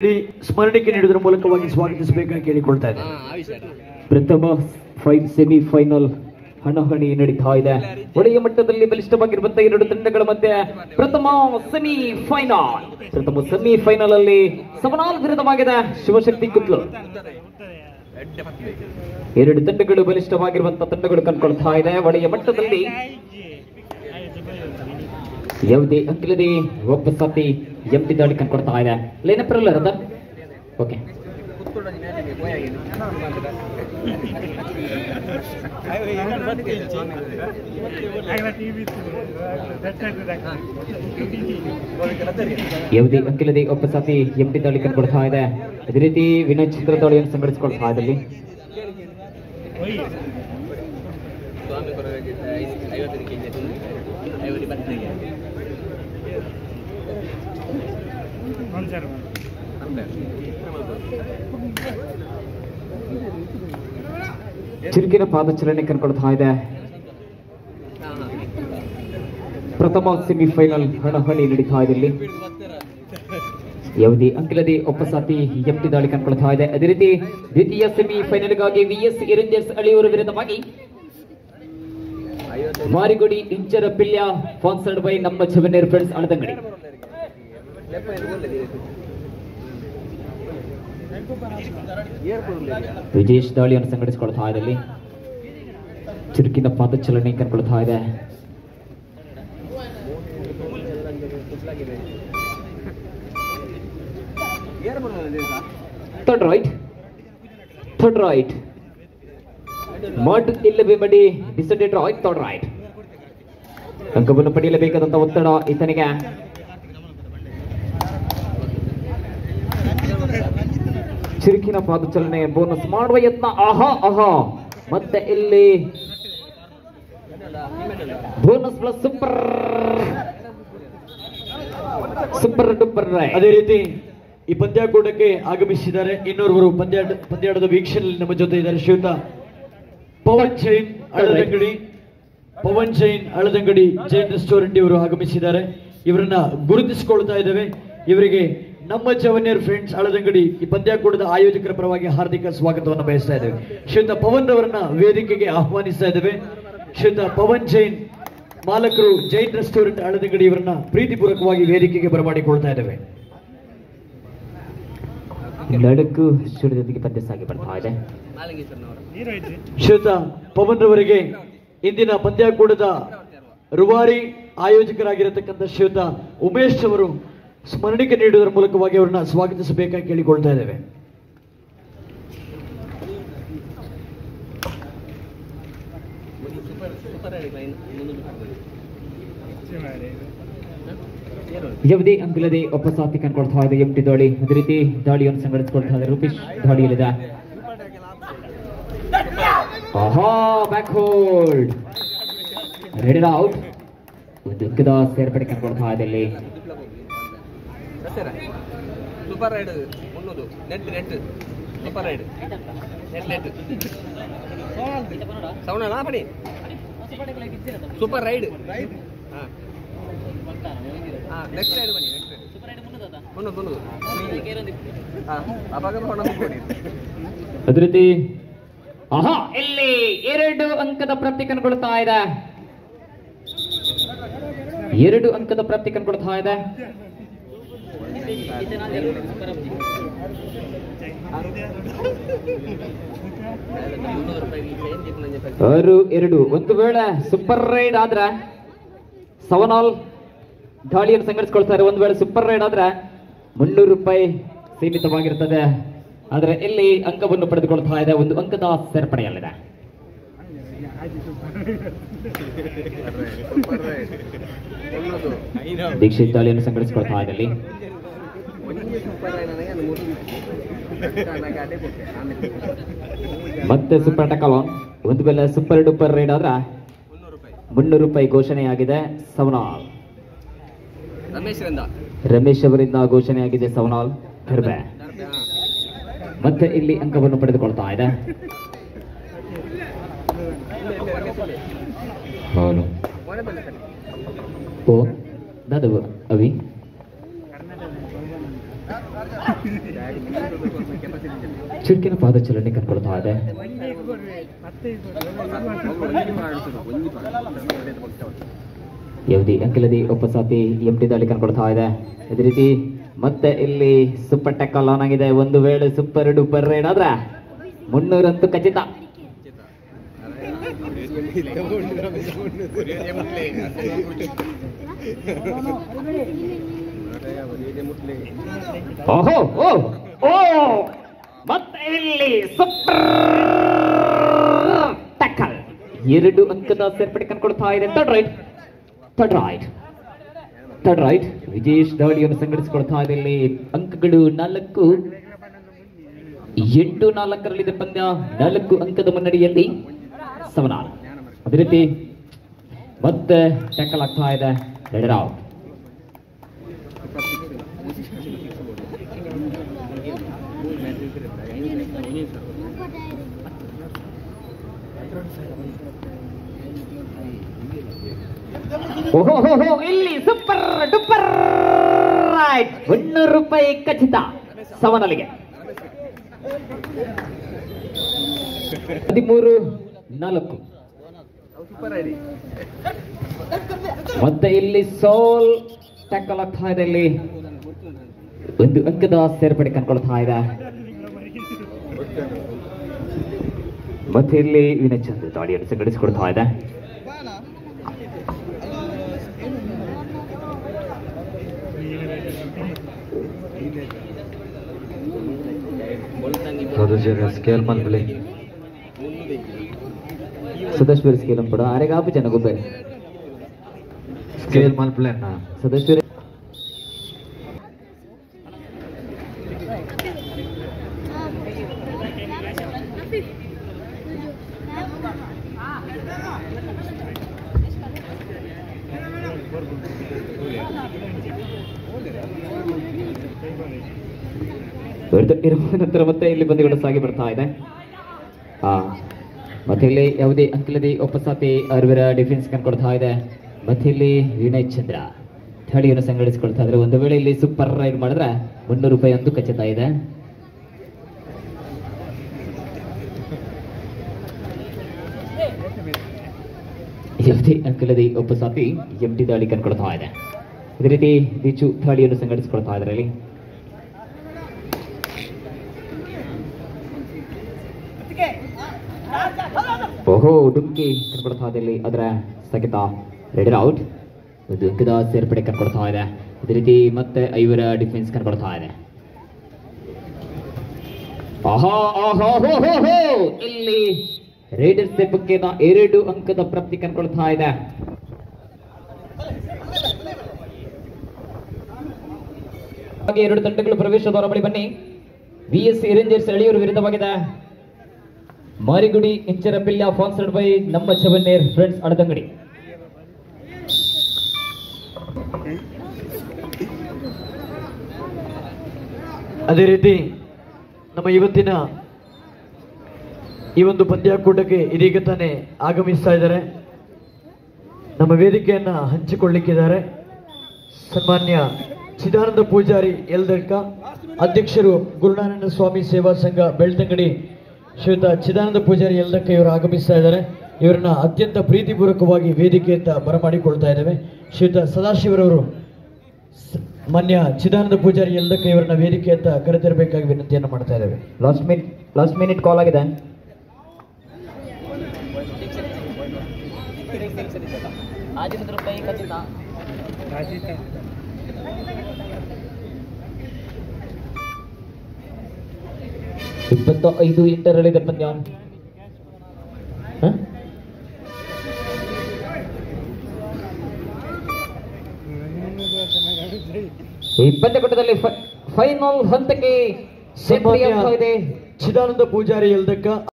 ಸ್ಮರಣಿಕೆ ನೀಡುವುದರ ಮೂಲಕವಾಗಿ ಸ್ವಾಗತಿಸಬೇಕಾಗಿ ಕೇಳಿಕೊಳ್ತಾ ಇದೆ. ಪ್ರಥಮ ಸೆಮಿಫೈನಲ್ ಹಣಾಹಣಿ ನಡೀತಾ ಇದೆ. ಒಳ್ಳೆಯ ಮಟ್ಟದಲ್ಲಿ ಬಲಿಷ್ಠವಾಗಿರುವಂತಹ ಎರಡು ತಂಡಗಳ ಮಧ್ಯೆ ಪ್ರಥಮ ಸೆಮಿಫೈನಲ್ ಅಲ್ಲಿ ಸವನಾಲ್ ವಿರುದ್ಧವಾಗಿದೆ ಶಿವಶಕ್ತಿ ಕುತ್ಲೂರು. ಎರಡು ತಂಡಗಳು ಬಲಿಷ್ಠವಾಗಿರುವಂತಹ ತಂಡಗಳು ಕಂಡುಕೊಳ್ತಾ ಇದೆ. ಒಳ್ಳೆಯ ಮಟ್ಟದಲ್ಲಿ ಯಾವುದೇ ಅಂಕಿಲ್ಲದೆ ಒಬ್ಬ ಸಾತಿ ಎಂಟಿ ದಾಳಿ ಕಂಡುಕೊಡ್ತಾ ಇದೆ. ಲೈನಪ್ಪರಲ್ಲ ರದರ್ ಓಕೆ ಯಾವುದೇ ಅಂಕಿಲ್ಲದೆ ಒಬ್ಬ ಸಾತಿ ಎಂಟಿ ದಾಳಿ ಕಂಡುಕೊಡ್ತಾ ಇದೆ. ಅದೇ ರೀತಿ ವಿನೋಚಿತ್ರ ದಾಳಿಯನ್ನು ಸಂಘಟಿಸಿಕೊಳ್ತಾ ಇದ್ದಲ್ಲಿ ಚುರುಕಿನ ಪಾದಚಲನೆ ಕಂಡುಕೊಳ್ತಾ ಇದೆ. ಪ್ರಥಮ ಸೆಮಿಫೈನಲ್ ಹಣಾಹಣಿ ನಡೀತಾ ಇದೆ. ಇಲ್ಲಿ ಯಾವುದೇ ಅಂಕಿಲ್ಲದೆ ಒಬ್ಬ ಸಾತಿ ಎಂಟಿ ದಾಳಿ ಕಂಡುಕೊಳ್ತಾ ಇದೆ. ಅದೇ ರೀತಿ ದ್ವಿತೀಯ ಸೆಮಿಫೈನಲ್ಗಾಗಿ ವಿಎಸ್ ಇರಂಜರ್ಸ್ ಅಳಿಯೂರು ವಿರುದ್ಧವಾಗಿ ಮಾರಿಗುಡಿ ಇಂಚರ ಪಿಲ್ಯ ಸ್ಪಾನ್ಸರ್ಡ್ ಬೈ ನಮ್ಮ ಜವನೇರ್ ಫ್ರೆಂಡ್ಸ್ ಅಳದಂಗಡಿ. ವಿಜೇಶ್ ದಾಳಿಯನ್ನು ಸಂಘಟಿಸಿಕೊಳ್ತಾ ಇದೆ. ಚುರುಕಿನ ಪಾದಚಲನೆ ಕಂಡುಕೊಳ್ತಾ ಇದೆ. ಥರ್ಡ್ ರೈಟ್ ಮಾಡ್ ಇಲ್ಲವೇ ಮಡಿ ಡಿಸೈಡೆಡ್ ರೈಟ್ ಥರ್ಡ್ ರೈಟ್ ಅಂಕವನ್ನು ಪಡೆಯಲೇಬೇಕಾದಂತ ಒತ್ತಡ ಈತನಿಗೆ. ಚುರುಕಿನ ಪಾದಚಲನೆ ಬೋನಸ್ ಮಾಡುವ ಯತ್ನ. ಆಹಾ ಮತ್ತೆ ಇಲ್ಲಿ ಬೋನಸ್ ಪ್ಲಸ್ ಸೂಪರ್ ಡೂಪರ್. ಅದೇ ರೀತಿ ಈ ಪಂದ್ಯಾಕೂಟಕ್ಕೆ ಆಗಮಿಸಿದ್ದಾರೆ ಇನ್ನೋರ್ವರು ಪಂದ್ಯಾಟದ ವೀಕ್ಷಣೆಯಲ್ಲಿ ನಮ್ಮ ಜೊತೆ ಇದ್ದಾರೆ. ಶ್ರೀಯುತ ಪವನ್ ಜೈನ್ ಅಳದಂಗಡಿ ಜೈನ್ ರೆಸ್ಟೋರೆಂಟ್ ಇವರು ಆಗಮಿಸಿದ್ದಾರೆ. ಇವರನ್ನ ಗುರುತಿಸಿಕೊಳ್ತಾ ಇದ್ದೇವೆ. ಇವರಿಗೆ ನಮ್ಮ ಜವನಿಯರ್ ಫ್ರೆಂಡ್ಸ್ ಅಳದಂಗಡಿ ಈ ಪಂದ್ಯಾಕೂಟದ ಆಯೋಜಕರ ಪರವಾಗಿ ಹಾರ್ದಿಕ ಸ್ವಾಗತವನ್ನು ಬಯಸ್ತಾ ಇದ್ದೇವೆ. ಶ್ರೀಯುತ ಪವನ್ ರವರನ್ನ ವೇದಿಕೆಗೆ ಆಹ್ವಾನಿಸ್ತಾ ಇದ್ದೇವೆ. ಶ್ರೀಯುತ ಪವನ್ ಜೈನ್ ಮಾಲಕರು ಜೈನ್ ರೆಸ್ಟೋರೆಂಟ್ ಅಳದಂಗಡಿ ಇವರನ್ನ ಪ್ರೀತಿಪೂರ್ವಕವಾಗಿ ವೇದಿಕೆಗೆ ಬರಮಾಡಿಕೊಳ್ತಾ ಇದ್ದೇವೆ. ನಡುಕು ಸುಡಿದೊಂದಿಗೆ ಪಂದ್ಯ ಸಾಗಿ ಬರ್ತಾ ಇದೆ. ಶ್ರೀಯುತ ಪವನ್ ರವರಿಗೆ ಇಂದಿನ ಪಂದ್ಯಾಕೂಟದ ರೂವಾರಿ ಆಯೋಜಕರಾಗಿರತಕ್ಕಂಥ ಶ್ರೀಯುತ ಉಮೇಶ್ ಅವರು ಸ್ಮರಣಿಕೆ ನೀಡುವುದರ ಮೂಲಕವಾಗಿ ಅವರನ್ನ ಸ್ವಾಗತಿಸಬೇಕಾಗಿ ಕೇಳಿಕೊಳ್ತಾ ಇದ್ದೇವೆ. ಯಾವುದೇ ಅಂಕಿಲ್ಲದೆ ಒಬ್ಬ ಸಾಥಿ ಕಂಡುಕೊಳ್ತಾ ಇದೆ ಎಂಟಿ ದಾಳಿ. ಅದೇ ರೀತಿ ದಾಳಿಯನ್ನು ಸಂಘಟಿಸಿಕೊಳ್ತಾ ಇದೆ. ರೂಪೇಶ್ ದಾಳಿಯಲ್ಲಿದೆ. Back hold raid out. ಒಂದು ಅಂಕದ ಸೇರ್ಪಡೆ ಕಂಡುಕೊಳ್ತಾ ಇದೆ. ಇಲ್ಲಿ super raid net super raid net ಸವನಲ್ ಪಡಿ ಸೂಪರ್ ರೈಡ್ ನೆಕ್ಸ್ಟ್ ರೈಡ್ ಬನ್ನಿ. ಅದೇ ರೀತಿ ಇಲ್ಲಿ 2 ಅಂಕದ ಪ್ರಾಪ್ತಿ ಕಂಡುಕೊಳ್ತಾ ಇದೆ. 2 ಅಂಕದ ಪ್ರಾಪ್ತಿ ಕಂಡುಕೊಳ್ತಾ ಇದೆ. 6-2. ಒಂದು ವೇಳೆ ಸೂಪರ್ ರೈಡ್ ಆದ್ರೆ ಸವನಾಲ್ ದಾಳಿಯನ್ನು ಸಂಘಟಿಸಿಕೊಳ್ತಾರೆ. ಒಂದು ವೇಳೆ ಸೂಪರ್ ರೈಡ್ ಆದ್ರೆ 300 ರೂಪಾಯಿ ಸೀಮಿತವಾಗಿರ್ತದೆ. ಆದರೆ ಇಲ್ಲಿ ಅಂಕವನ್ನು ಪಡೆದುಕೊಳ್ತಾ ಇದೆ. ಒಂದು ಅಂಕದ ಸೇರ್ಪಡೆಯಲ್ಲಿದೆ. ದೀಕ್ಷಿತ್ ದಾಳಿಯನ್ನು ಸಂಘಟಿಸಿಕೊಳ್ತಾ ಇದೆ. ಮತ್ತೆ ಸೂಪರ್ ಟಕಲ್ ಆನ್. ಒಂದು ವೇಳೆ ಸೂಪರ್ ಡೂಪರ್ ರೈಡ್ ಆದ್ರೆ 300 ರೂಪಾಯಿ ಘೋಷಣೆಯಾಗಿದೆ. ಸವನಾಲ್ ರಮೇಶ್ ಅವರಿಂದ ಘೋಷಣೆಯಾಗಿದೆ. ಸವನಾಲ್ ಖರ್ಬೆ ಮತ್ತೆ ಇಲ್ಲಿ ಅಂಕವನ್ನು ಪಡೆದುಕೊಳ್ತಾ ಇದೆ. ಓ ದಾದವು ಅವಿ ಚುರುಕಿನ ಪಾದ ಚಲನೆ ಕಂಡುಕೊಳ್ತಾ ಇದೆ. ಯಾವುದೇ ಅಂಕಿಲದಿ ಉಪಸಾತಿ ಎಂಟಿ ದಾಳಿ ಕಂಡುಕೊಳ್ತಾ ಇದೆ. ಅದೇ ರೀತಿ ಮತ್ತೆ ಇಲ್ಲಿ ಸೂಪರ್ ಟ್ಯಾಕಲ್ ಆನ್ ಆಗಿದೆ. ಒಂದು ವೇಳೆ ಸೂಪರ್ ಡೂಪರ್ ರೈಡ್ ಆದ್ರೆ 300 ಅಂತೂ ಖಚಿತ. ಓಹೋ ಓ ಓ ಮತ್ತೆ ಇಲ್ಲಿ ಸೂಪರ್ ಟ್ಯಾಕಲ್ 2 ಅಂಕದ ಸೇರ್ಪಡೆ ಕಂಡುಕೊಳ್ತಾ ಇದೆ. ಥರ್ಡ್ ರೈಟ್ ವಿಜೇಶ್ ದಾಳಿಯನ್ನು ಸಂಘಟಿಸಿಕೊಳ್ತಾ ಇದೆ. ಇಲ್ಲಿ ಅಂಕಗಳು 4-8-4 ಪಂದ್ಯ 4 ಅಂಕದ ಮುನ್ನಡೆಯಲ್ಲಿ ಸವನಾಲ್. ಅದೇ ರೀತಿ ಮತ್ತೆ ಟ್ಯಾಕಲ್ ಆಗ್ತಾ ಇದೆ. Raid out. ಓಹೋ ಇಲ್ಲಿ ಸೂಪರ್ ಡೂಪರ್ ರೈಟ್ 100 ರೂಪಾಯಿ ಖಚಿತ ಸವನಲಿಗೆ. 13-4 ಮತ್ತೆ ಇಲ್ಲಿ ಸೋಲ್ ಟ್ಯಾಕಲ್ ಆಗ್ತಾ ಇದೆ. ಇಲ್ಲಿ 1 ಅಂಕದ ಸೇರ್ಪಡೆ ಕಂಡುಕೊಳ್ತಾ ಇದೆ. ಮತ್ತೆ ಇಲ್ಲಿ ವಿನಯ್ ಚಂದ್ರ ದಾಳಿಯನ್ನು ಸಂಘಟಿಸಿಕೊಳ್ತಾ ಇದೆ. सदस्य स्केल पड़ा आरेगा आप जन गुब्बे स्केल माल प्लान ना सदस्य ನಂತರ ಮತ್ತೆ ಇಲ್ಲಿ ಬಂದಿಗಳು ಸಾಗಿ ಬರ್ತಾ ಇದೆ. ಮತ್ತೆ ಇಲ್ಲಿ ಯಾವುದೇ ಅಂಕಿಲದಿ ಉಪಸಾತಿ ಅರ್ವಿರ ಡಿಫೆನ್ಸ್ ಕಂಡುಕೊಳ್ತಾ ಇದೆ. ಮತ್ತೆ ಇಲ್ಲಿ ವಿನಯ್ ಚಂದ್ರ ಥಳಿಯನ್ನು ಸಂಘಟಿಸಿಕೊಳ್ತಾ ಇದ್ದಾರೆ. ಒಂದು ವೇಳೆ ಇಲ್ಲಿ ಸೂಪರ್ ರೈಡ್ ಮಾಡಿದ್ರೆ 300 ರೂಪಾಯಿ ಒಂದು ಖಚಿತ ಇದೆ. ಯಾವುದೇ ಅಂಕಿಲದಿ ಉಪಸಾತಿ ಎಂಟಿ ದಾಳಿ ಕಂಡುಕೊಳ್ತಾ ಇದೆ. ಅದೇ ರೀತಿ ದೀಚು ಥಳಿಯನ್ನು ಸಂಘಟಿಸಿಕೊಳ್ತಾ ಇದ್ದಾರೆ. ಇಲ್ಲಿ ಓಹೋ ಡುಂಕಿ ಕಂಡುಕೊಳ್ತಾ ಇದೆ. ಇಲ್ಲಿ ಅದರ ಸಹಿತ ರೆಡ್ ಔಟ್. ಒಂದು ಅಂಕದ ಸೇರ್ಪಡೆ ಕಂಡುಕೊಳ್ತಾ ಇದೆ. ಅದೇ ರೀತಿ ಮತ್ತೆ ಐವರ ಡಿಫೆನ್ಸ್ ಕಂಡುಕೊಳ್ತಾ ಇದೆ. ಇಲ್ಲಿ ರೈಡರ್ಸ್ ಬಗ್ಗೆ 2 ಅಂಕದ ಪ್ರಾಪ್ತಿ ಕಂಡುಕೊಳ್ತಾ ಇದೆ. ಹಾಗೆ 2 ತಂಡಗಳು ಪ್ರವೇಶದ್ವಾರ ಬಳಿ ಬನ್ನಿ. VSC ರೇಂಜರ್ಸ್ ಎಳೆಯೂರು ವಿರುದ್ಧವಾಗಿದೆ. ಮಾರಿಗುಡಿ ಇಂಚರಪಿಲ್ಯ ಸ್ಪಾನ್ಸರ್ಡ್ ಬೈ ನಮ್ಮ ಚವನ್ನೇರ್ ಫ್ರೆಂಡ್ಸ್ ಅಡದಂಗಡಿ. ಅದೇ ರೀತಿ ನಮ್ಮ ಇವತ್ತಿನ ಈ ಒಂದು ಪಂದ್ಯಾಕೂಟಕ್ಕೆ ಇದೀಗ ತಾನೇ ಆಗಮಿಸ್ತಾ ಇದ್ದಾರೆ. ನಮ್ಮ ವೇದಿಕೆಯನ್ನ ಹಂಚಿಕೊಳ್ಳಿಕ್ಕಿದ್ದಾರೆ ಸನ್ಮಾನ್ಯ ಚಿದಾನಂದ ಪೂಜಾರಿ ಯಲ್ದಡ್ಕ, ಅಧ್ಯಕ್ಷರು ಗುರುನಾರಾಯಣ ಸ್ವಾಮಿ ಸೇವಾ ಸಂಘ ಬೆಳ್ತಂಗಡಿ ಶ್ರೀಯುತ ಚಿದಾನಂದ ಪೂಜಾರಿ ಯಲ್ದಡ್ಕ ಇವರು ಆಗಮಿಸ್ತಾ ಇದ್ದಾರೆ. ಇವರನ್ನ ಅತ್ಯಂತ ಪ್ರೀತಿಪೂರ್ವಕವಾಗಿ ವೇದಿಕೆಯತ್ತ ಬರಮಾಡಿಕೊಳ್ತಾ ಇದ್ದೇವೆ. ಶ್ರೀಯುತ ಸದಾಶಿವರವರು ಮಾನ್ಯ ಚಿದಾನಂದ ಪೂಜಾರಿ ಯಲ್ದಡ್ಕ ಇವರನ್ನ ವೇದಿಕೆಯತ್ತ ಕರೆತರಬೇಕಾಗಿ ವಿನಂತಿಯನ್ನು ಮಾಡ್ತಾ ಇದ್ದೇವೆ. ಲಾಸ್ಟ್ ಮಿನಿಟ್ ಕಾಲ್ ಆಗಿದೆ. ಇಪ್ಪತ್ತು 5 ಪಂದ್ಯ. ಈ ಪಂದ್ಯಕೂಟದಲ್ಲಿ ಫೈನಲ್ ಹಂತಕ್ಕೆ ಚಿದಾನಂದ ಪೂಜಾರಿ ಯಲ್ದಡ್ಕ